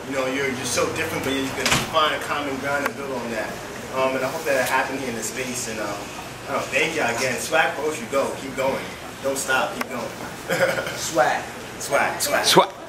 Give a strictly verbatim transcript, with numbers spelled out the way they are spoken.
You know, you're you're so different, but you can find a common ground and build on that. Um, and I hope that it happened here in this space. And um, I don't know, thank y'all again. Swag Post, you go, keep going, don't stop, keep going. Swag, swag, swag. Swag.